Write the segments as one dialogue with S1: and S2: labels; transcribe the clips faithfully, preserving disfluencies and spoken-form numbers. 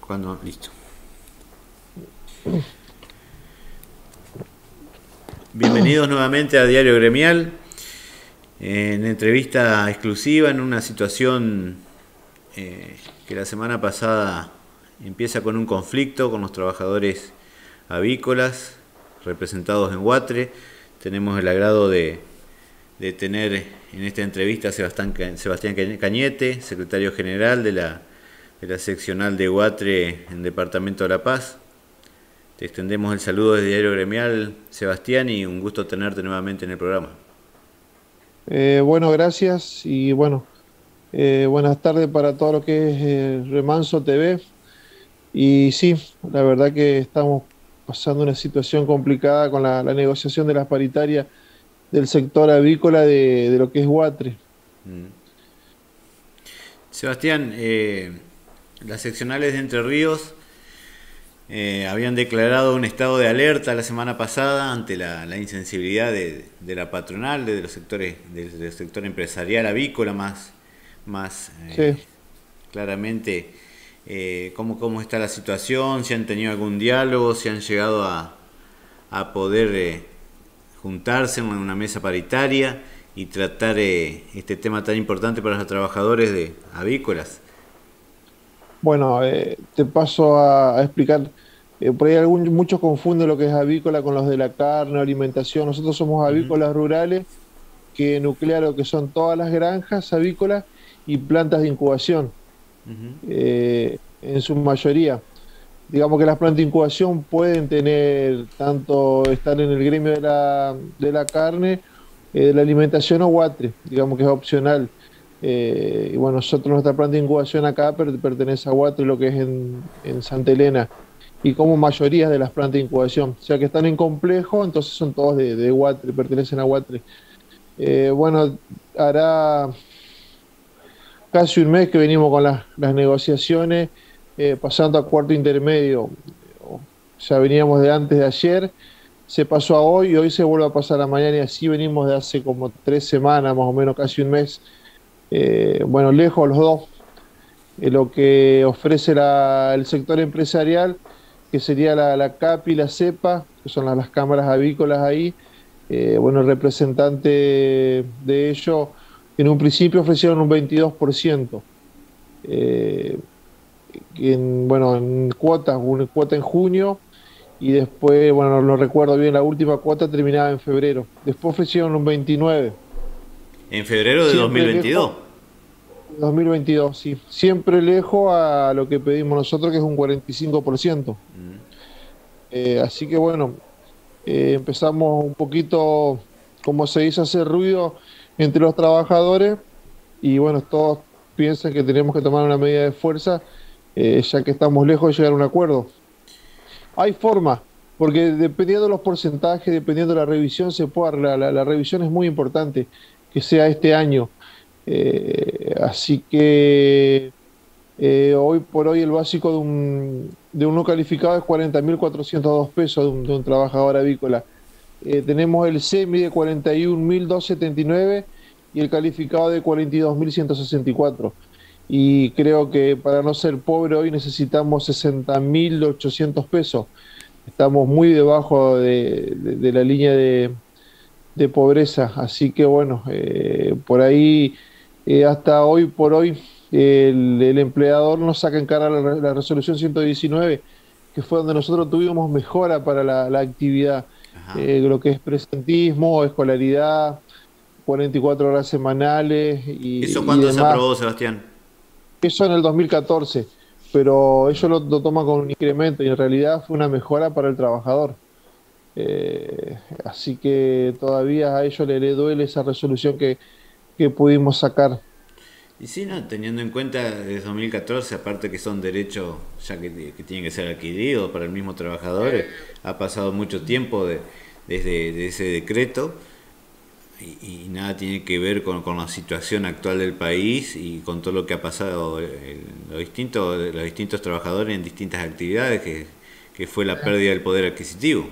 S1: Cuando, listo. Bienvenidos nuevamente a Diario Gremial, en entrevista exclusiva en una situación eh, que la semana pasada empieza con un conflicto con los trabajadores avícolas representados en Huatre. Tenemos el agrado de, de tener en esta entrevista a Sebastián, Sebastián Cañete, secretario general de la, de la seccional de Huatre en Departamento de La Paz. Te extendemos el saludo desde Diario Gremial, Sebastián, y un gusto tenerte nuevamente en el programa.
S2: Eh, bueno, gracias y bueno, eh, buenas tardes para todo lo que es eh, Remanso T V. Y sí, la verdad que estamos pasando una situación complicada con la, la negociación de las paritarias del sector avícola de, de lo que es Huatre.
S1: Mm. Sebastián, eh, las seccionales de Entre Ríos eh, habían declarado un estado de alerta la semana pasada ante la, la insensibilidad de, de la patronal, de los sectores, de- del sector empresarial avícola más, más eh,
S2: Sí.
S1: claramente. Eh, ¿cómo, cómo está la situación? ¿Si han tenido algún diálogo? ¿Si han llegado a, a poder eh, juntarse en una mesa paritaria y tratar eh, este tema tan importante para los trabajadores de avícolas?
S2: Bueno, eh, te paso a, a explicar. Eh, por ahí algún, muchos confunden lo que es avícola con los de la carne, alimentación. Nosotros somos
S1: Ujú,
S2: avícolas rurales que nuclea lo que son todas las granjas avícolas y plantas de incubación,
S1: ujú.
S2: eh, en su mayoría. Digamos que las plantas de incubación pueden tener tanto estar en el gremio de la, de la carne, eh, de la alimentación o Huatre, digamos que es opcional. Eh, y bueno, nosotros nuestra planta de incubación acá per- pertenece a Huatre, lo que es en, en Santa Elena, y como mayoría de las plantas de incubación, o sea que están en complejo, entonces son todos de, de Huatre, pertenecen a Huatre. Eh, bueno, hará casi un mes que venimos con las, las negociaciones, eh, pasando a cuarto intermedio. O sea, veníamos de antes de ayer, se pasó a hoy y hoy se vuelve a pasar a mañana y así venimos de hace como tres semanas, más o menos, casi un mes. Eh, bueno, lejos los dos. Eh, lo que ofrece la- el sector empresarial, que sería la, la CAP y la CEPA, que son las, las cámaras avícolas ahí. Eh, bueno, el representante de ello, en un principio ofrecieron un veintidós por ciento, eh, en, bueno, en cuotas, una cuota en junio, y después, bueno, no, no recuerdo bien, la última cuota terminaba en febrero. Después ofrecieron un veintinueve,
S1: En febrero de
S2: siempre lejos,
S1: dos mil veintidós.
S2: dos mil veintidós, sí, siempre lejos a lo que pedimos nosotros, que es un cuarenta y cinco por ciento. Eh, así que bueno, eh, empezamos un poquito, como se dice, a hacer ruido entre los trabajadores, y bueno, todos piensan que tenemos que tomar una medida de fuerza, eh, ya que estamos lejos de llegar a un acuerdo. Hay forma, porque dependiendo de los porcentajes, dependiendo de la revisión, se puede arreglar. La, la revisión es muy importante que sea este año. Eh, así que eh, hoy por hoy el básico de un, de uno calificado es cuarenta mil cuatrocientos dos pesos de un, de un trabajador avícola. Eh, tenemos el semi de cuarenta y un mil doscientos setenta y nueve y el calificado de cuarenta y dos mil ciento sesenta y cuatro. Y creo que para no ser pobre hoy necesitamos sesenta mil ochocientos pesos. Estamos muy debajo de, de- de la línea de, de pobreza, así que bueno, eh, por ahí, eh, hasta hoy por hoy, el, el empleador nos saca en cara la, la resolución ciento diecinueve, que fue donde nosotros tuvimos mejora para la, la actividad,
S1: Ajá.
S2: eh, lo que es presentismo, escolaridad, cuarenta y cuatro horas semanales
S1: ¿Eso
S2: y, y
S1: cuándo se
S2: demás.
S1: aprobó, Sebastián?
S2: Eso en el dos mil catorce, pero ellos lo, lo toman con un incremento y en realidad fue una mejora para el trabajador. Eh, así que todavía a ellos le, le duele esa resolución que, que pudimos sacar.
S1: Y sí, no, teniendo en cuenta desde dos mil catorce, aparte que son derechos ya que, que tienen que ser adquiridos para el mismo trabajador, eh, ha pasado mucho tiempo de- desde de ese decreto y, y nada tiene que ver con, con la situación actual del país y con todo lo que ha pasado eh, los distintos, los distintos trabajadores en distintas actividades, que, que fue la pérdida del poder adquisitivo.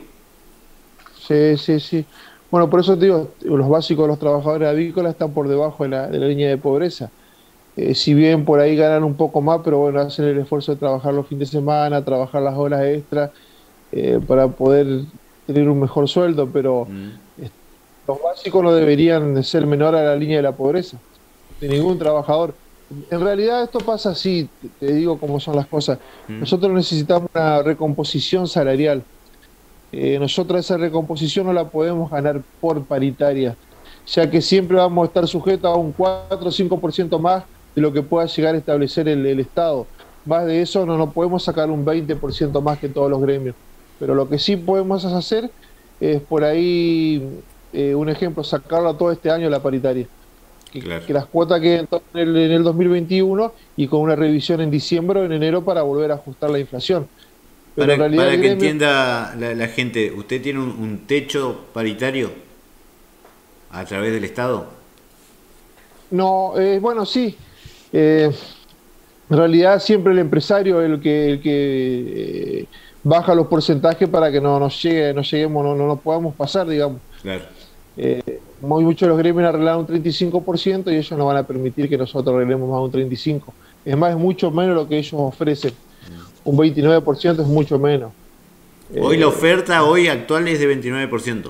S2: Sí, sí, sí. Bueno, por eso te digo, los básicos de los trabajadores avícolas están por debajo de la, de la línea de pobreza. eh, si bien por ahí ganan un poco más, pero bueno, hacen el esfuerzo de trabajar los fines de semana, trabajar las horas extras eh, para poder tener un mejor sueldo, pero
S1: Mm,
S2: eh, los básicos no deberían de ser menor a la línea de la pobreza, de ningún trabajador. En realidad esto pasa así, te te digo cómo son las cosas.
S1: mm,
S2: Nosotros necesitamos una recomposición salarial. Eh, nosotros esa recomposición no la podemos ganar por paritaria, ya que siempre vamos a estar sujetos a un cuatro o cinco por ciento más de lo que pueda llegar a establecer el, el Estado. Más de eso no nos podemos sacar un veinte por ciento más que todos los gremios. Pero lo que sí podemos hacer es por ahí, eh, un ejemplo, sacarla todo este año la paritaria. Que,
S1: claro.
S2: que las cuotas queden todas en el, en el dos mil veintiuno y con una revisión en diciembre o en enero para volver a ajustar la inflación. Pero
S1: Para,
S2: en realidad el
S1: para que
S2: gremio
S1: entienda la, la gente, ¿usted tiene un, un techo paritario a través del Estado?
S2: no, eh, bueno, sí. Eh, en realidad siempre el empresario es el que, el que eh, baja los porcentajes para que no nos llegue, no lleguemos, no, no nos podamos pasar, digamos.
S1: Claro.
S2: Eh, muy muchos de los gremios arreglaron un treinta y cinco por ciento y ellos no van a permitir que nosotros arreglemos más un treinta y cinco por ciento. Es más, es mucho menos lo que ellos ofrecen. Un veintinueve por ciento es mucho menos.
S1: Hoy la
S2: Eh,
S1: oferta hoy actual es de veintinueve por ciento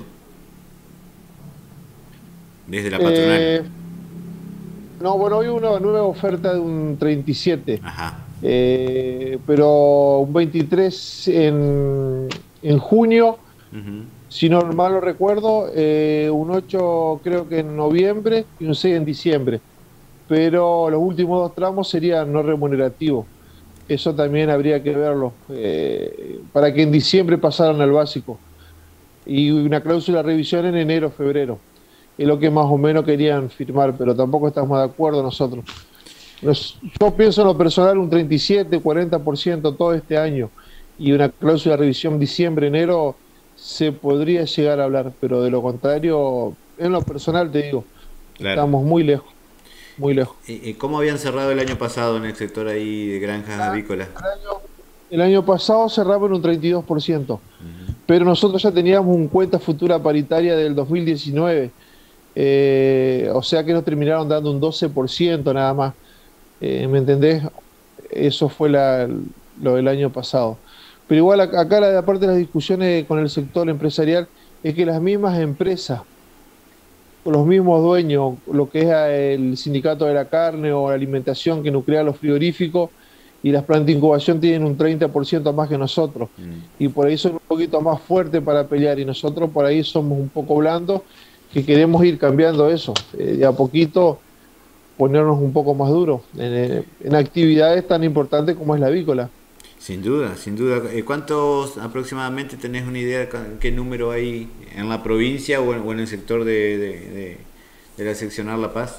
S1: desde la patronal.
S2: eh, no, bueno, hoy una nueva oferta de un treinta y siete.
S1: Ajá.
S2: Eh, pero un veintitrés en, en junio,
S1: Ujú.
S2: si no mal lo recuerdo, eh, un ocho creo que en noviembre y un seis en diciembre, pero los últimos dos tramos serían no remunerativos. Eso también habría que verlo, eh, para que en diciembre pasaran al básico y una cláusula de revisión en enero, febrero. Es lo que más o menos querían firmar, pero tampoco estamos de acuerdo nosotros. Nos- Yo pienso en lo personal un treinta y siete, cuarenta por ciento todo este año y una cláusula de revisión diciembre, enero, se podría llegar a hablar, pero de lo contrario, en lo personal te digo,
S1: Claro.
S2: estamos muy lejos, muy lejos.
S1: ¿Y- y ¿Cómo habían cerrado el año pasado en el sector ahí de granjas avícolas?
S2: El año, el año pasado cerramos en un treinta y dos por ciento, pero nosotros ya teníamos un cuenta futura paritaria del dos mil diecinueve, eh, o sea que nos terminaron dando un doce por ciento nada más. Eh, ¿me entendés? Eso fue la- lo del año pasado. Pero igual ac- acá la, aparte de las discusiones con el sector empresarial es que las mismas empresas, los mismos dueños, lo que es eh, el sindicato de la carne o la alimentación que nuclea los frigoríficos y las plantas de incubación tienen un treinta por ciento más que nosotros. Y por ahí son un poquito más fuertes para pelear y nosotros por ahí somos un poco blandos que queremos ir cambiando eso. Eh, de a poquito ponernos un poco más duros en, en actividades tan importantes como es la avícola.
S1: Sin duda, sin duda. Eh, ¿Cuántos aproximadamente tenés una idea de ca- qué número hay en la provincia o en, o en el sector de, de, de- de la seccional La Paz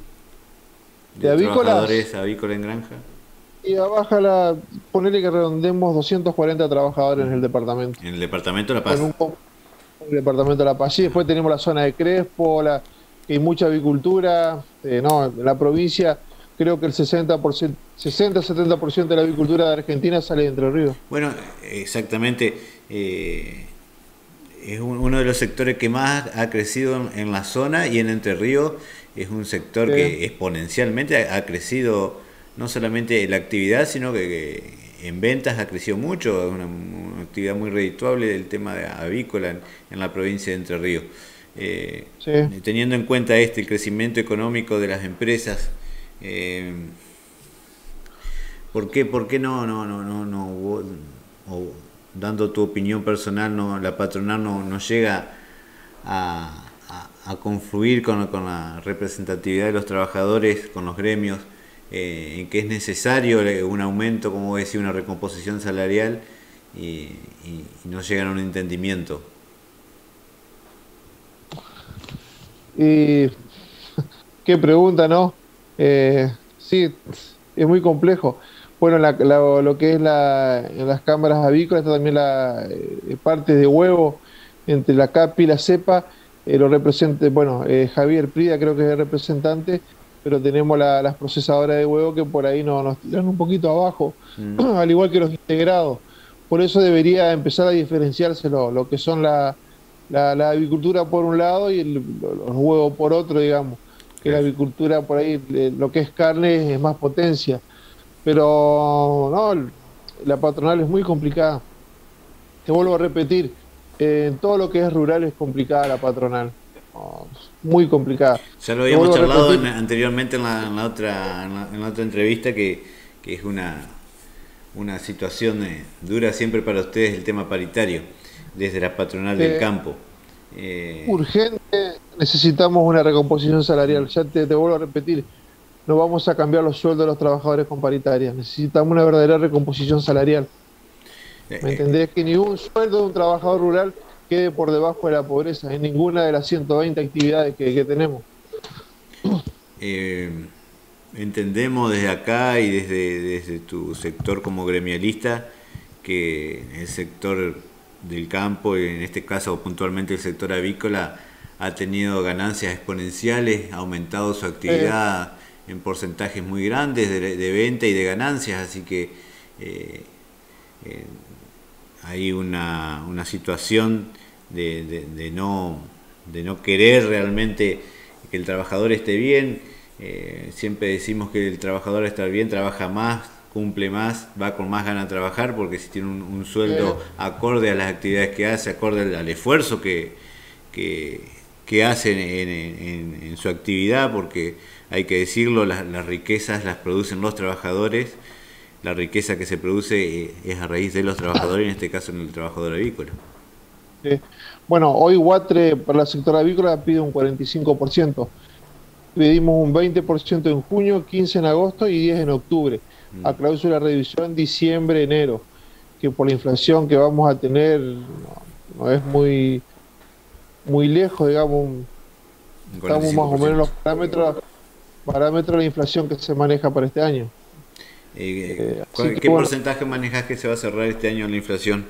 S2: De
S1: de
S2: avícolas,
S1: trabajadores avícola en granja?
S2: y abajo la, ponerle que redondemos doscientos cuarenta trabajadores en el departamento,
S1: En el departamento de La
S2: con
S1: Paz.
S2: un, co- el departamento de La Paz. Y después tenemos la zona de Crespo, la, que hay mucha avicultura, eh, no, en la provincia creo que el sesenta por ciento, sesenta-setenta por ciento de la avicultura de Argentina sale de Entre Ríos.
S1: Bueno, exactamente. eh, es un- uno de los sectores que más ha crecido en, en la zona y en Entre Ríos es un sector
S2: Eh,
S1: que exponencialmente ha, ha crecido no solamente en la actividad, sino que, que en ventas ha crecido mucho, es una, una actividad muy redituable el tema de avícola en, en la provincia de Entre Ríos. Eh,
S2: sí.
S1: Teniendo en cuenta este, el crecimiento económico de las empresas, eh, ¿por qué, por qué no, no, no, no, no, vos, o dando tu opinión personal, no, la patronal no, no llega a, a, a confluir con, con la representatividad de los trabajadores, con los gremios, eh, en que es necesario un aumento, como decía, una recomposición salarial y, y, y no llegan a un entendimiento?
S2: Y qué pregunta, ¿no? Eh, sí, es muy complejo. Bueno, la- la- lo que es la, en las cámaras avícolas está también la eh, parte de huevo entre la CAPI y la CEPA. Eh, lo representa, bueno, eh, Javier Prida creo que es el representante, pero tenemos la- las procesadoras de huevo que por ahí no, nos tiran un poquito abajo,
S1: Mm,
S2: al igual que los integrados. Por eso debería empezar a diferenciarse lo, lo que son la, la, la avicultura por un lado y el- los huevos por otro, digamos. que la
S1: Claro.
S2: avicultura por ahí, eh, lo que es carne es más potencia. Pero no, la patronal es muy complicada. Te vuelvo a repetir, eh, en todo lo que es rural es complicada la patronal. No, es muy complicada.
S1: Ya lo
S2: Te
S1: habíamos
S2: vuelvo a
S1: charlado en-
S2: repetir,
S1: anteriormente en la, en la otra, en la, en la otra entrevista que, que es una, una situación eh, dura siempre para ustedes el tema paritario, desde la patronal del
S2: eh,
S1: campo. Eh,
S2: urgente, necesitamos una recomposición salarial. Ya te, te vuelvo a repetir, no vamos a cambiar los sueldos de los trabajadores con paritarias. Necesitamos una verdadera recomposición salarial. ¿Me
S1: eh,
S2: entendés? Que ni un sueldo de un trabajador rural quede por debajo de la pobreza en ninguna de las ciento veinte actividades que, que tenemos.
S1: eh, Entendemos desde acá y desde, desde tu sector como gremialista que el sector del campo, y en este caso puntualmente el sector avícola, ha tenido ganancias exponenciales, ha aumentado su
S2: Eh,
S1: actividad en porcentajes muy grandes de, de venta y de ganancias, así que eh, eh, hay una, una situación de, de, de no, de no querer realmente que el trabajador esté bien. Eh, siempre decimos que el trabajador está bien, trabaja más, cumple más, va con más ganas de trabajar, porque si tiene un, un
S2: eh,
S1: sueldo acorde a las actividades que hace, acorde al, al esfuerzo que, que, que hace en, en, en, su actividad, porque hay que decirlo, las, las riquezas las producen los trabajadores, la riqueza que se produce es a raíz de los trabajadores, en este caso en el trabajador avícola.
S2: eh. Bueno, hoy Guatre para el sector avícola pide un cuarenta y cinco por ciento. Pedimos un veinte por ciento en junio, quince en agosto y diez en octubre. A cláusula de revisión diciembre, enero, que por la inflación que vamos a tener no, no es muy, muy lejos, digamos,
S1: Un
S2: estamos más o menos en
S1: cuarenta y cinco por ciento.
S2: los parámetros, parámetros de la inflación que se maneja para este año.
S1: Eh,
S2: Eh, así
S1: ¿cuál-
S2: que
S1: ¿Qué
S2: bueno,
S1: porcentaje manejas que se va a cerrar este año en la inflación?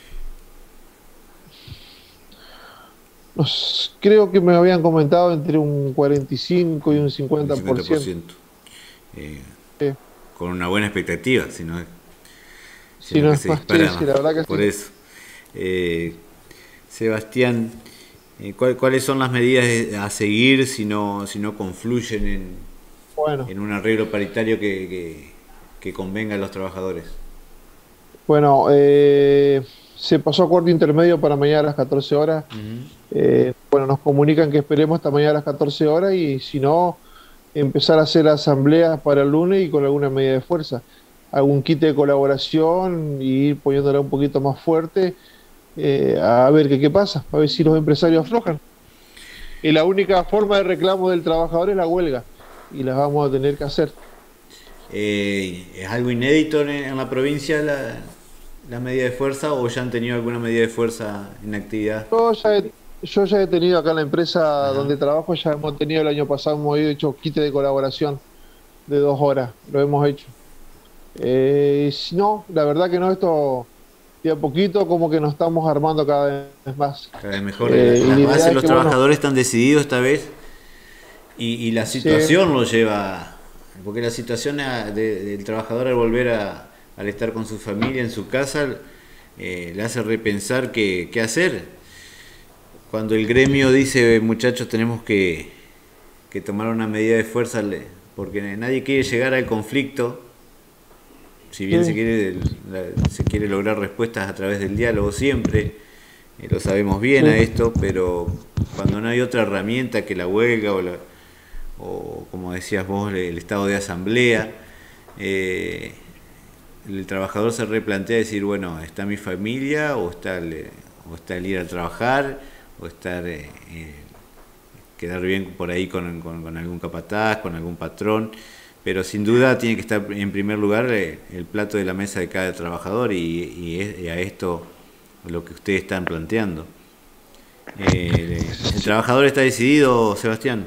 S2: nos- creo que me habían comentado entre un cuarenta y cinco y un
S1: Un
S2: cincuenta por ciento.
S1: cincuenta por ciento. Eh,
S2: Eh,
S1: con una buena expectativa, sino,
S2: si
S1: sino
S2: no
S1: que
S2: es
S1: se
S2: más, sí,
S1: dispara
S2: sí,
S1: más.
S2: la verdad que
S1: Por
S2: sí.
S1: eso. Eh, Sebastián, eh, ¿cuál- ¿cuáles son las medidas a seguir si no, si no confluyen en,
S2: Bueno,
S1: en un arreglo paritario que, que, que convenga a los trabajadores?
S2: bueno, eh, se pasó acuerdo intermedio para mañana a las catorce horas.
S1: Ujú.
S2: Eh, bueno, nos comunican que esperemos hasta mañana a las catorce horas y si no, empezar a hacer asambleas para el lunes y con alguna medida de fuerza. Algún kit de colaboración y ir poniéndola un poquito más fuerte, eh, a ver qué, qué pasa, a ver si los empresarios aflojan. Y la única forma de reclamo del trabajador es la huelga y las vamos a tener que hacer.
S1: Eh, ¿Es algo inédito en, en la provincia la, la medida de fuerza o ya han tenido alguna medida de fuerza en actividad?
S2: Yo ya he, yo ya he tenido acá en la empresa
S1: Ajá.
S2: donde trabajo, ya hemos tenido el año pasado, hemos hecho kit de colaboración de dos horas, lo hemos hecho. Eh, si no, la verdad que no, esto de a poquito como que nos estamos armando cada vez más.
S1: Cada vez mejor. La-
S2: Eh, y la
S1: Las
S2: idea
S1: bases,
S2: es
S1: los
S2: que, bueno,
S1: trabajadores están decididos esta vez y, y la
S2: se,
S1: situación lo lleva, porque la situación a- de- del trabajador al volver a, al estar con su familia en su casa, eh, le hace repensar qué, qué hacer. Cuando el gremio dice, muchachos, tenemos que, que tomar una medida de fuerza, le- porque nadie quiere llegar al conflicto, si bien se
S2: sí,
S1: quiere, la- se quiere lograr respuestas a través del diálogo siempre, eh, lo sabemos bien a
S2: sí,
S1: esto, pero cuando no hay otra herramienta que la huelga o, la- o como decías vos, el estado de asamblea, eh, el trabajador se replantea decir, bueno, ¿está mi familia o está el, o está el ir a trabajar o estar eh, eh, quedar bien por ahí con, con, con algún capataz, con algún patrón? Pero sin duda tiene que estar en primer lugar eh, el plato de la mesa de cada trabajador y, y, es, y a esto lo que ustedes están planteando. Eh, ¿El trabajador está decidido, Sebastián?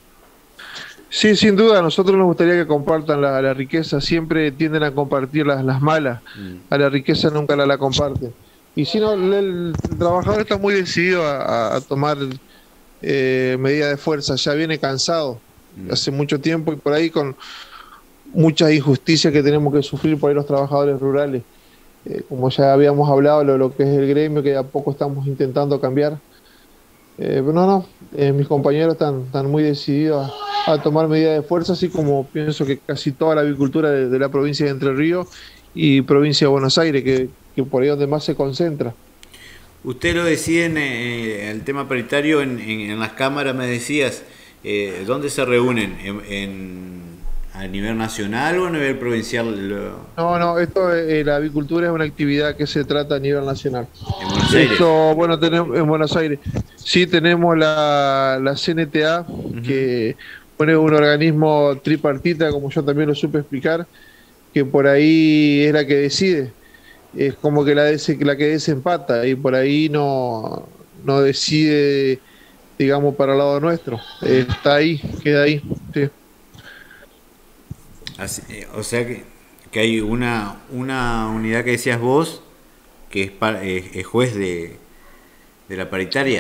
S2: sí, sin duda, a nosotros nos gustaría que compartan la, la riqueza, siempre tienden a compartir las, las malas,
S1: Mm,
S2: a la riqueza nunca la, la comparten. Y si no, el, el trabajador está muy decidido a, a- a tomar eh, medidas de fuerza, ya viene cansado
S1: mm.
S2: hace mucho tiempo y por ahí con muchas injusticias que tenemos que sufrir por ahí los trabajadores rurales. Eh, como ya habíamos hablado, lo, lo que es el gremio, que de a poco estamos intentando cambiar. Eh, pero no, no, eh, mis compañeros están, están muy decididos a tomar medidas de fuerza, así como pienso que casi toda la avicultura de, de la provincia de Entre Ríos y provincia de Buenos Aires, que, que por ahí es donde más se concentra.
S1: Usted lo decía en eh, el tema paritario, en, en, en las cámaras me decías, eh, ¿dónde se reúnen? ¿En, en, ¿A nivel nacional o a nivel provincial? Lo...
S2: No, no, esto, eh, la avicultura es una actividad que se trata a nivel nacional.
S1: ¿En Buenos Aires?
S2: Esto, bueno, tenemos en Buenos Aires. Sí, tenemos la, la C N T A,
S1: Uh-huh.
S2: que bueno, es un organismo tripartita, como yo también lo supe explicar, que por ahí es la que decide. Es como que la, des- la que desempata y por ahí no, no decide, digamos, para el lado nuestro. Eh, está ahí, queda ahí. Sí.
S1: Así, eh, o sea que, que hay una, una unidad que decías vos, que es, pa- es, es juez de, de la paritaria.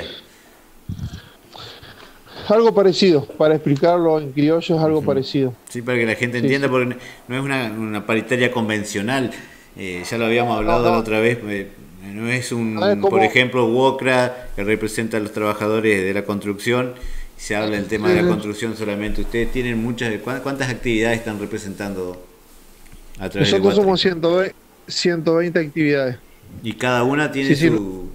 S2: Algo parecido, para explicarlo en criollo es algo
S1: Uh-huh.
S2: parecido.
S1: Sí, para que la gente
S2: Sí,
S1: entienda,
S2: sí.
S1: porque no es una, una paritaria convencional. Eh, ya lo habíamos
S2: No,
S1: hablado la
S2: no,
S1: otra vez. eh, no es
S2: no es
S1: un, por
S2: como...
S1: ejemplo, WOCRA, que representa a los trabajadores de la construcción, y se habla del tema
S2: Sí,
S1: de la
S2: sí.
S1: construcción solamente. Ustedes tienen muchas. ¿cuán- ¿Cuántas actividades están representando a través de
S2: Nosotros
S1: WATRE?
S2: somos ciento veinte, ciento veinte actividades.
S1: Y cada una tiene
S2: Sí, sí,
S1: su,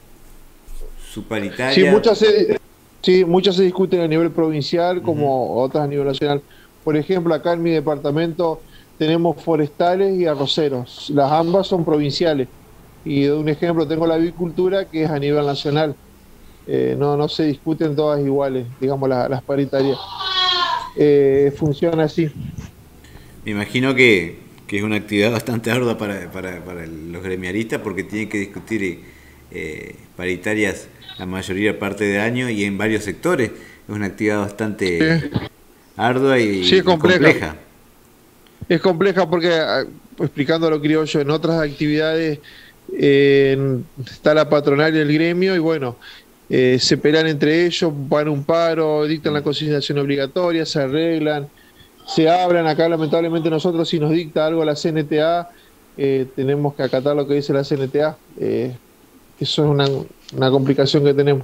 S1: su
S2: sí,
S1: paritaria.
S2: muchas se, sí, muchas se discuten a nivel provincial
S1: Ujú.
S2: como otras a nivel nacional. Por ejemplo, acá en mi departamento tenemos forestales y arroceros. Las ambas son provinciales. Y de un ejemplo tengo la avicultura que es a nivel nacional. Eh, no, no se discuten todas iguales, digamos, la- las paritarias. Eh, funciona así.
S1: Me imagino que, que es una actividad bastante ardua para, para, para los gremiaristas porque tienen que discutir eh, paritarias la mayoría parte del año y en varios sectores. Es una actividad
S2: Sí,
S1: bastante ardua
S2: sí,
S1: y,
S2: es
S1: y
S2: compleja.
S1: compleja.
S2: Es compleja porque, ah, explicando lo criollo, en otras actividades eh, está la patronal y el gremio y bueno, eh, se pelean entre ellos, van a un paro, dictan la consignación obligatoria, se arreglan, se abran. Acá lamentablemente nosotros si nos dicta algo la C N T A, eh, tenemos que acatar lo que dice la C N T A. Eh, eso es una, una complicación que tenemos.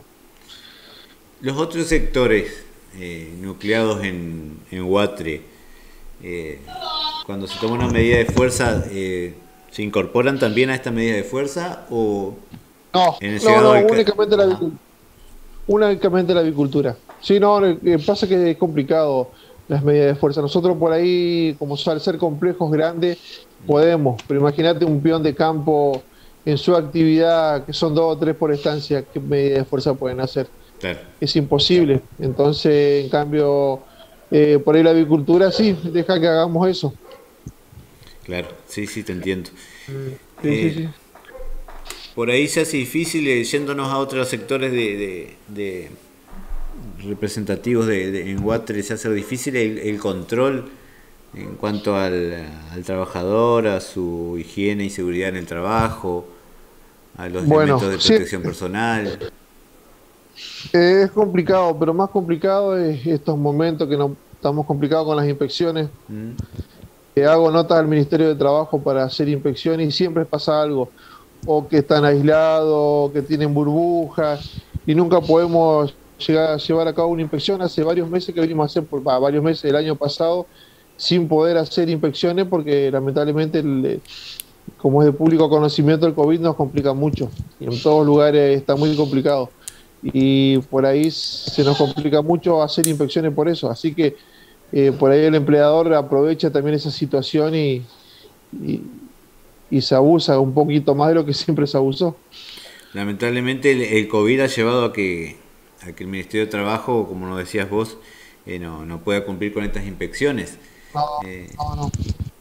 S1: Los otros sectores eh, nucleados en, en WATRE, eh, cuando se toma una medida de fuerza, eh, ¿se incorporan también a esta medida de fuerza o
S2: No,
S1: en el
S2: no,
S1: llegado
S2: no,
S1: al... ca-
S2: únicamente la,
S1: Ajá,
S2: únicamente la avicultura. Sí, no, lo que pasa que es complicado las medidas de fuerza. Nosotros por ahí, como al ser complejos grandes, podemos, pero imagínate un peón de campo en su actividad, que son dos o tres por estancia, ¿qué medidas de fuerza pueden hacer?
S1: claro,
S2: Es imposible. Entonces, en cambio, eh, por ahí la avicultura sí, deja que hagamos eso.
S1: claro, sí, sí, te entiendo.
S2: Sí, sí,
S1: Eh,
S2: sí.
S1: por ahí se hace difícil, eh, yéndonos a otros sectores de, de- de representativos de, de- en WATRE, se hace difícil el, el control en cuanto al, al trabajador, a su higiene y seguridad en el trabajo, a los
S2: Bueno,
S1: elementos de
S2: sí,
S1: protección personal.
S2: eh, es complicado, pero más complicado es estos momentos que no, estamos complicados con las inspecciones.
S1: ¿Mm?
S2: Eh, hago notas al Ministerio de Trabajo para hacer inspecciones y siempre pasa algo, o que están aislados, o que tienen burbujas, y nunca podemos llegar a llevar a cabo una inspección. Hace varios meses que venimos a hacer, por bah, varios meses del año pasado, sin poder hacer inspecciones porque lamentablemente, el, como es de público conocimiento, el COVID nos complica mucho, y en todos lugares está muy complicado. Y por ahí se nos complica mucho hacer inspecciones por eso, así que eh, por ahí el empleador aprovecha también esa situación y, y, y se abusa un poquito más de lo que siempre se abusó.
S1: Lamentablemente el, el COVID ha llevado a que, a que el Ministerio de Trabajo, como nos decías vos, eh, no, no pueda cumplir con estas inspecciones.
S2: No,
S1: Eh,
S2: no, no.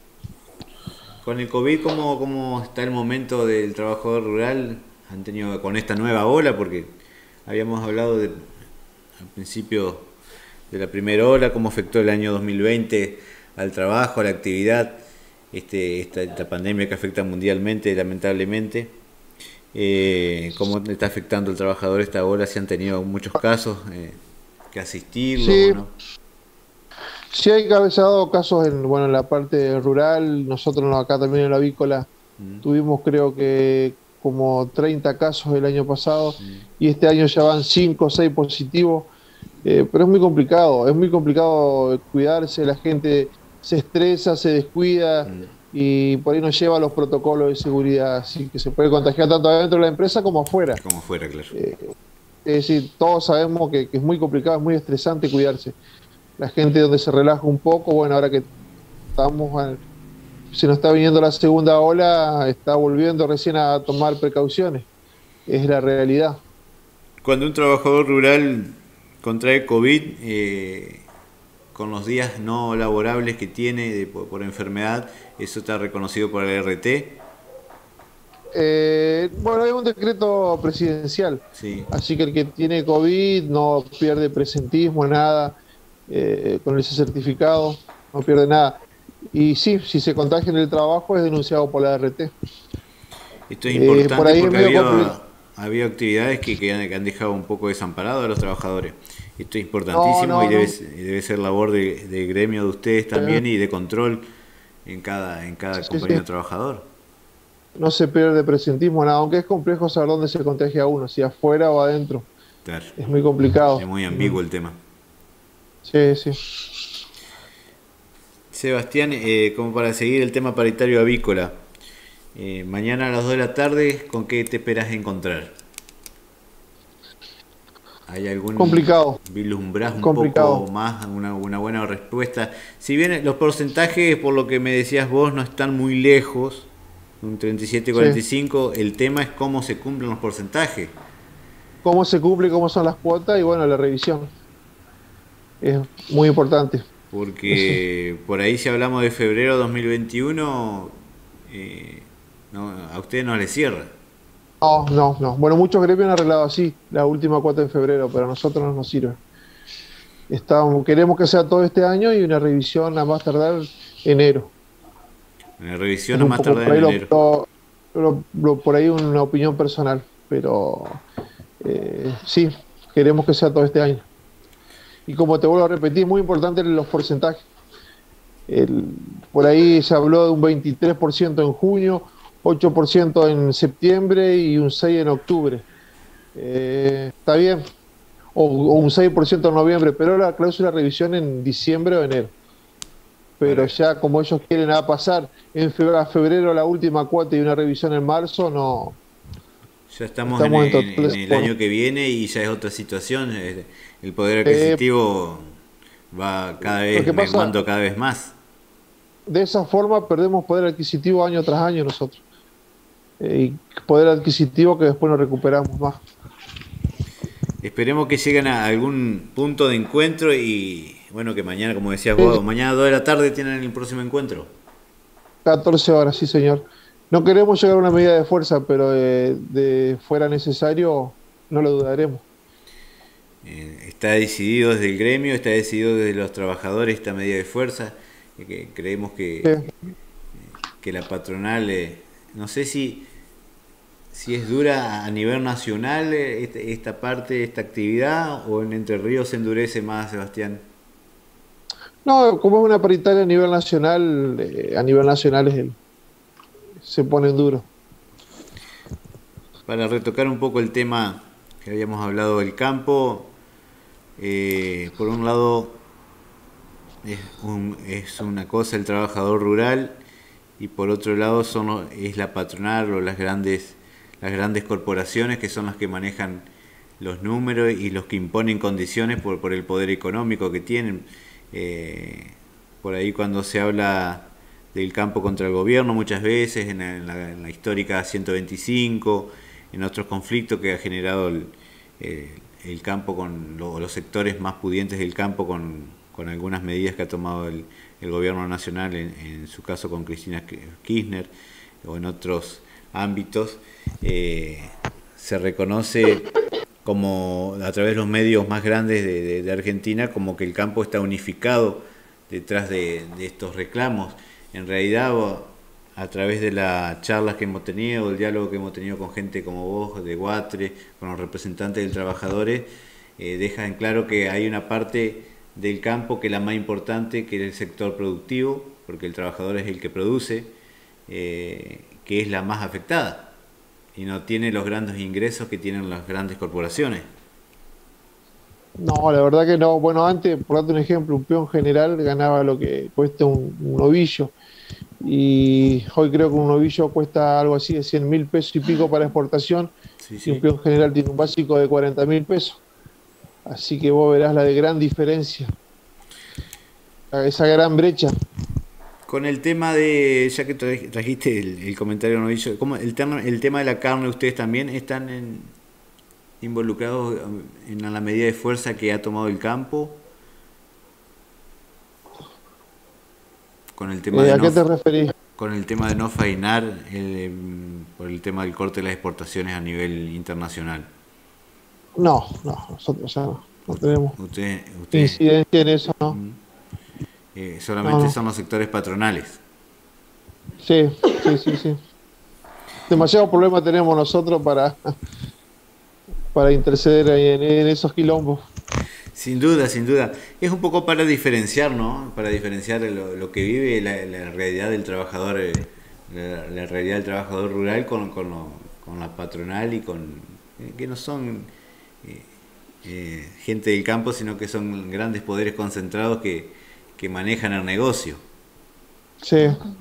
S1: con el COVID, ¿cómo, ¿cómo está el momento del trabajador rural? ¿Han tenido con esta nueva ola? Porque habíamos hablado de, al principio de la primera ola, cómo afectó el año dos mil veinte al trabajo, a la actividad, este, esta, esta pandemia que afecta mundialmente, lamentablemente. Eh, ¿Cómo está afectando al trabajador esta ola? Si han tenido muchos casos eh, que asistirlos
S2: Sí,
S1: o no.
S2: sí hay cabezado casos en, bueno, en la parte rural. Nosotros no, acá también en la avícola
S1: Mm,
S2: tuvimos creo que como treinta casos el año pasado
S1: mm,
S2: y este año ya van cinco o seis positivos. Eh, pero es muy complicado, es muy complicado cuidarse, la gente se estresa, se descuida
S1: Mm,
S2: y por ahí no lleva los protocolos de seguridad, así que se puede contagiar tanto adentro de la empresa como afuera.
S1: como fuera, claro.
S2: Eh, es decir, todos sabemos que, que es muy complicado, es muy estresante cuidarse. La gente donde se relaja un poco, bueno, ahora que estamos, a- se nos está viniendo la segunda ola, está volviendo recién a tomar precauciones, es la realidad.
S1: Cuando un trabajador rural contrae COVID, eh, con los días no laborables que tiene de- por, por enfermedad, eso está reconocido por el R T.
S2: Eh, bueno, hay un decreto presidencial,
S1: Sí.
S2: así que el que tiene COVID no pierde presentismo, nada, eh, con ese certificado, no pierde nada. Y sí, si se contagia en el trabajo es denunciado por la R T.
S1: Esto es
S2: Eh, por
S1: importante
S2: ahí es
S1: porque
S2: medio
S1: había,
S2: complicado.
S1: había actividades que, que han, que han dejado un poco desamparados a los trabajadores. Esto es
S2: No,
S1: importantísimo y
S2: no,
S1: debe,
S2: no.
S1: y debe ser labor de, de gremio de ustedes
S2: eh,
S1: también y de control en cada, en cada
S2: sí, sí,
S1: compañero trabajador.
S2: no se pierde presentismo, nada, aunque es complejo saber dónde se contagia uno, si afuera o adentro.
S1: Claro,
S2: Es muy complicado.
S1: es muy
S2: Mm,
S1: ambiguo el tema.
S2: sí, sí.
S1: Sebastián, eh, como para seguir el tema paritario avícola, eh, mañana a las dos de la tarde, ¿con qué te esperas encontrar? ¿Hay algún,
S2: Complicado,
S1: vislumbrás un poco
S2: complicado.
S1: más, una, una buena respuesta? Si bien los porcentajes, por lo que me decías vos, no están muy lejos, un treinta y siete
S2: Sí.
S1: cuarenta y cinco, el tema es cómo se cumplen los porcentajes.
S2: Cómo se cumple, cómo son las cuotas y bueno, la revisión es muy importante. Eso.
S1: Porque por ahí si hablamos de febrero dos mil veintiuno, eh, no, a ustedes no les cierra.
S2: No, no, no. Bueno, muchos gremios han arreglado así, la última cuota en febrero, pero a nosotros no nos sirve. Estamos, queremos que sea todo este año y una revisión a más tardar enero.
S1: En la revisión
S2: Es
S1: a
S2: un
S1: más
S2: poco
S1: tardar
S2: por
S1: en
S2: ahí, lo,
S1: enero.
S2: lo- lo- lo- por ahí una opinión personal, pero eh, sí, queremos que sea todo este año. Y como te vuelvo a repetir, muy importante los porcentajes. El- por ahí se habló de un veintitrés por ciento en junio, ocho por ciento en septiembre y un seis por ciento en octubre. Eh, está bien, o, o un seis por ciento en noviembre, pero la cláusula de revisión en diciembre o enero. Pero
S1: Para,
S2: ya como ellos quieren a pasar en febrero, a febrero la última cuota y una revisión en marzo, no,
S1: ya estamos en,
S2: estamos en
S1: en-
S2: total
S1: en el
S2: desacuerdo.
S1: año que viene y ya es otra situación. eh, El poder
S2: Eh,
S1: adquisitivo va cada
S2: lo
S1: vez
S2: que pasa,
S1: mermando cada vez más.
S2: de esa forma perdemos poder adquisitivo año tras año nosotros. Eh, y poder adquisitivo que después nos recuperamos más.
S1: Esperemos que lleguen a algún punto de encuentro y bueno, que mañana, como decías
S2: Sí,
S1: vos, mañana a dos de la tarde tienen el próximo encuentro.
S2: catorce horas, sí, señor. No queremos llegar a una medida de fuerza, pero de, de fuera necesario, no lo dudaremos.
S1: Eh, está decidido desde el gremio, está decidido desde los trabajadores esta medida de fuerza. eh, que creemos que,
S2: Sí.
S1: que la patronal, eh, no sé si, si es dura a nivel nacional eh, esta, esta parte, esta actividad, o en Entre Ríos se endurece más, Sebastián.
S2: No, como es una paritaria a nivel nacional, eh, a nivel nacional es el, se ponen duros.
S1: Para retocar un poco el tema que habíamos hablado del campo, eh, por un lado es, un- es una cosa el trabajador rural y por otro lado son, lo- es la patronal o las grandes, las grandes corporaciones que son las que manejan los números y los que imponen condiciones por, por el poder económico que tienen. Eh, por ahí cuando se habla del campo contra el gobierno muchas veces, en la, en la- en la histórica ciento veinticinco, en otros conflictos que ha generado el, eh, el campo con lo- los sectores más pudientes del campo con, con algunas medidas que ha tomado el, el gobierno nacional, en, en su caso con Cristina Kirchner o en otros ámbitos, eh, se reconoce como a través de los medios más grandes de, de- de Argentina como que el campo está unificado detrás de, de estos reclamos. En realidad, a través de las charlas que hemos tenido, el diálogo que hemos tenido con gente como vos, de Guatre, con los representantes de trabajadores, eh, deja en claro que hay una parte del campo que es la más importante, que es el sector productivo, porque el trabajador es el que produce, eh, que es la más afectada y no tiene los grandes ingresos que tienen las grandes corporaciones.
S2: No, la verdad que no. Bueno, antes, por darte un ejemplo, un peón general ganaba lo que cuesta un, un novillo. Y hoy creo que un novillo cuesta algo así de cien mil pesos y pico para exportación.
S1: Sí,
S2: Y un
S1: sí.
S2: peón general tiene un básico de cuarenta mil pesos. Así que vos verás la de gran diferencia, esa gran brecha.
S1: Con el tema de, ya que tra- trajiste el, el comentario novillo, ¿cómo el tema, el tema de la carne, ustedes también están en- involucrados en la medida de fuerza que ha tomado el campo con el tema
S2: Eh,
S1: de
S2: ¿a
S1: no
S2: qué te
S1: f-
S2: referís?
S1: con el tema de no faenar el, em, por el tema del corte de las exportaciones a nivel internacional.
S2: No, no, nosotros ya no, no tenemos
S1: Ustedes, ustedes
S2: incidencia en eso, no.
S1: eh,
S2: No,
S1: solamente
S2: no.
S1: son los sectores patronales.
S2: Sí, sí, sí, sí. Demasiado problema tenemos nosotros para, para interceder ahí en, en esos quilombos.
S1: Sin duda, sin duda. Es un poco para diferenciar, ¿no? Para diferenciar lo, lo que vive la, la realidad del trabajador, eh, la, la realidad del trabajador rural con, con, lo- con la patronal y con eh, que no son eh, eh, gente del campo, sino que son grandes poderes concentrados que, que manejan el negocio.
S2: Sí,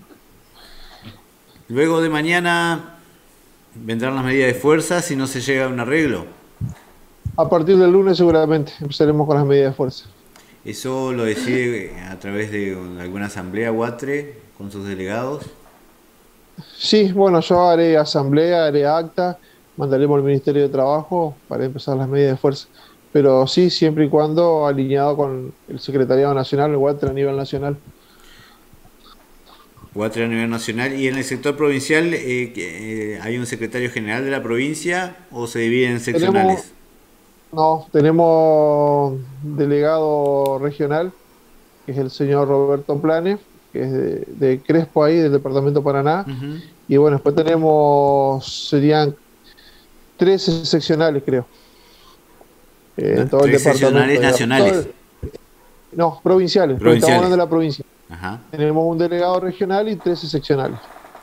S1: Luego de mañana vendrán las medidas de fuerza si no se llega a un arreglo.
S2: a partir del lunes seguramente empezaremos con las medidas de fuerza.
S1: Eso lo decide a través de alguna asamblea Guatre con sus delegados.
S2: Sí, bueno, yo haré asamblea, haré acta, mandaremos al Ministerio de Trabajo para empezar las medidas de fuerza. Pero sí, siempre y cuando alineado con el Secretariado Nacional, el Walter a nivel nacional.
S1: Guatre a nivel nacional. ¿Y en el sector provincial eh, que, eh, hay un secretario general de la provincia o se divide en
S2: Tenemos,
S1: seccionales?
S2: no, tenemos delegado regional, que es el señor Roberto Planes, que es de, de Crespo ahí, del departamento de Paraná.
S1: Ujú.
S2: Y bueno, después tenemos, serían trece seccionales, creo, eh,
S1: Na-
S2: en todo el
S1: tres
S2: departamento,
S1: seccionales
S2: digamos. Todo
S1: nacionales,
S2: el- no, provinciales, porque estamos
S1: provinciales.
S2: hablando de la provincia.
S1: Ajá.
S2: Tenemos un delegado regional y trece seccionales.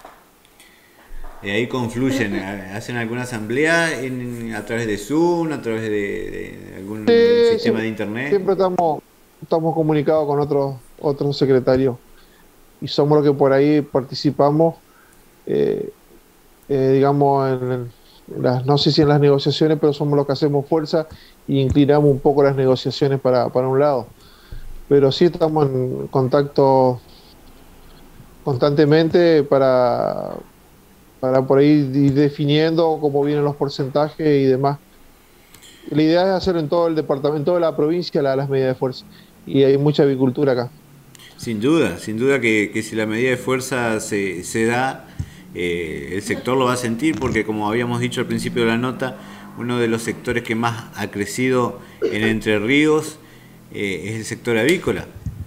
S1: Y ahí confluyen, eh, hacen alguna asamblea en- a través de Zoom, a través de, de algún
S2: Sí,
S1: sistema
S2: siempre,
S1: de internet.
S2: siempre estamos, estamos comunicados con otros otros secretarios y somos los que por ahí participamos, eh, eh, digamos, en, en las, no sé si en las negociaciones, pero somos los que hacemos fuerza y inclinamos un poco las negociaciones para, para un lado. Pero sí estamos en contacto constantemente para, para por ahí ir definiendo cómo vienen los porcentajes y demás. La idea es hacer en todo el departamento, de la provincia, la- las medidas de fuerza. Y hay mucha avicultura acá.
S1: Sin duda, sin duda que, que si la medida de fuerza se, se da, eh, el sector lo va a sentir porque como habíamos dicho al principio de la nota, uno de los sectores que más ha crecido en Entre Ríos eh, es el sector avícola.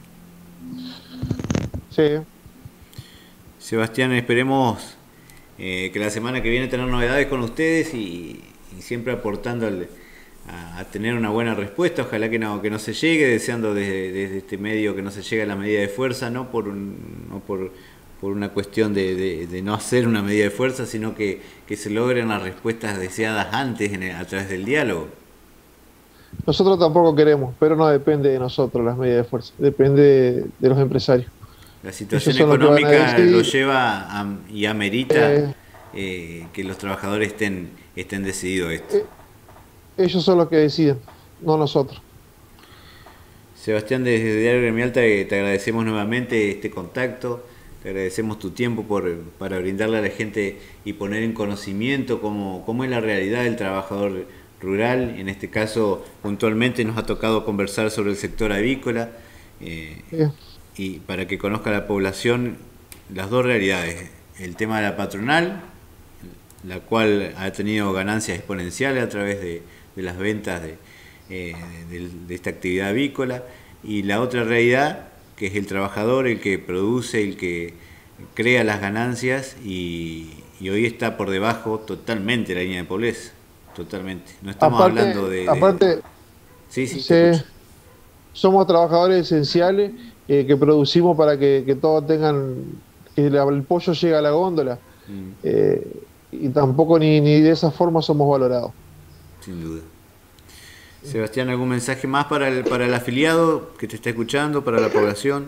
S2: Sí,
S1: Sebastián, esperemos eh, que la semana que viene tener novedades con ustedes y, y siempre aportando al- a, a tener una buena respuesta. Ojalá que no, que no se llegue, deseando desde, desde este medio que no se llegue a la medida de fuerza, no por, un- no por, por una cuestión de, de- de no hacer una medida de fuerza, sino que, que se logren las respuestas deseadas antes en el- a través del diálogo.
S2: nosotros tampoco queremos, pero no depende de nosotros las medidas de fuerza, depende de, de los empresarios.
S1: La
S2: Ellos
S1: situación
S2: son los que van a
S1: económica lo
S2: decidir,
S1: lleva a- y amerita
S2: eh,
S1: eh, que los trabajadores estén, estén decididos a esto.
S2: eh, ellos son los que deciden, no nosotros.
S1: Sebastián, desde Diario Gremial te, te agradecemos nuevamente este contacto, te agradecemos tu tiempo por, para brindarle a la gente y poner en conocimiento cómo, cómo es la realidad del trabajador rural. En este caso, puntualmente nos ha tocado conversar sobre el sector avícola eh,
S2: Eh,
S1: y para que conozca la población las dos realidades. El tema de la patronal, la cual ha tenido ganancias exponenciales a través de, de las ventas de, eh, de, de esta actividad avícola, y la otra realidad, que es el trabajador, el que produce, el que crea las ganancias y, y hoy está por debajo totalmente de la línea de pobreza, totalmente. No estamos hablando
S2: aparte,
S1: de... de-
S2: aparte,
S1: Sí, sí, te
S2: se-
S1: escucho.
S2: somos trabajadores esenciales, eh, que producimos para que, que todos tengan, que la- el pollo llegue a la góndola,
S1: Mm,
S2: eh, y tampoco ni, ni de esa forma somos valorados.
S1: sin duda. Sebastián, ¿algún mensaje más para el, para el afiliado que te está escuchando, para la población?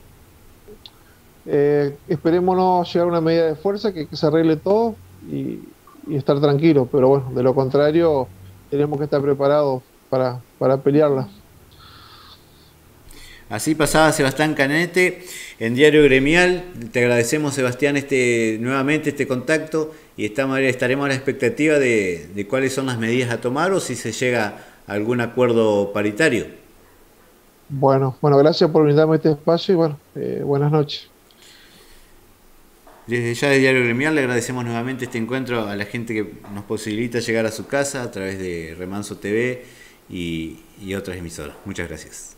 S2: Eh, esperemos no llegar a una medida de fuerza, que, que se arregle todo y, y estar tranquilos, pero bueno, de lo contrario, tenemos que estar preparados para, para pelearla.
S1: Así pasaba Sebastián Canete en Diario Gremial. Te agradecemos, Sebastián, este, nuevamente este contacto y estamos, estaremos a la expectativa de, de cuáles son las medidas a tomar o si se llega a algún acuerdo paritario.
S2: Bueno, bueno, gracias por brindarme este espacio y bueno, eh, buenas noches.
S1: Desde ya de Diario Gremial le agradecemos nuevamente este encuentro a la gente que nos posibilita llegar a su casa a través de Remanso T V y, y otras emisoras. Muchas gracias.